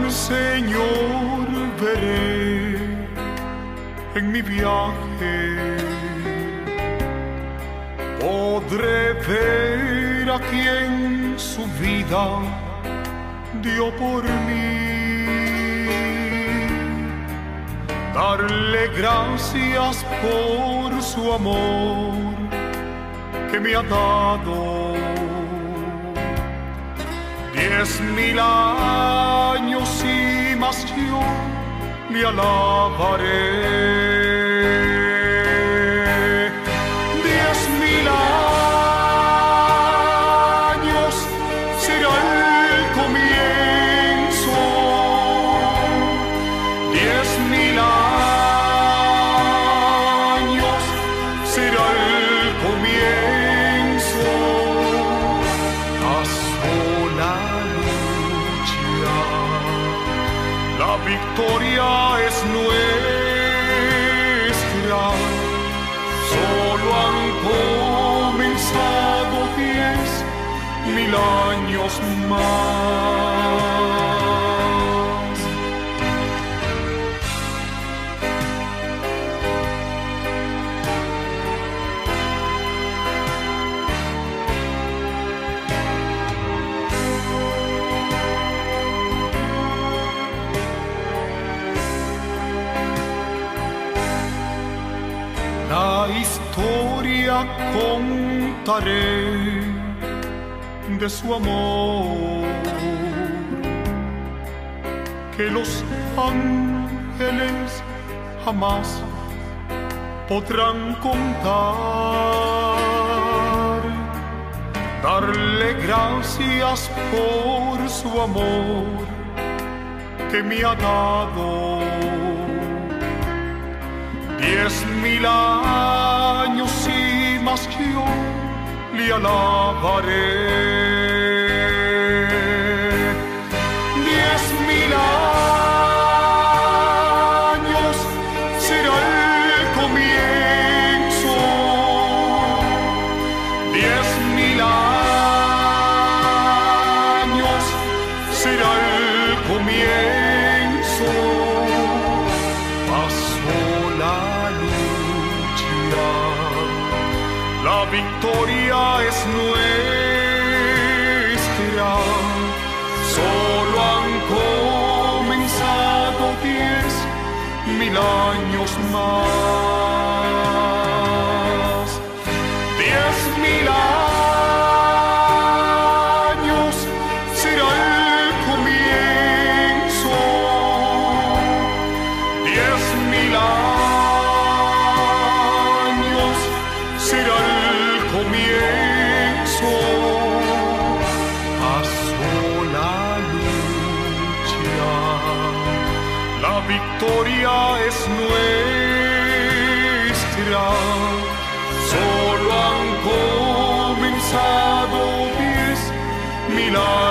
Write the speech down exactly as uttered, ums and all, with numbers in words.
Señor veré en mi viaje. Podré ver a quien su vida dio por mí, darle gracias por su amor que me ha dado. Diez mil años y más yo le alabaré. Diez mil años será el comienzo. Diez mil años será el comienzo. A sola lucha, la victoria es nuestra. Solo han comenzado diez mil años más. La historia contaré de su amor, que los ángeles jamás podrán contar. Darle gracias por su amor que me ha dado. Diez mil años y más yo le alabaré. Diez mil años será el comienzo. Diez mil años será el comienzo. Pasó la La victoria es nuestra. Solo han comenzado diez mil años más. Diez mil años será el comienzo. Diez mil años será el comienzo. Pasó la lucha, la victoria es nuestra. Solo han comenzado diez mil años.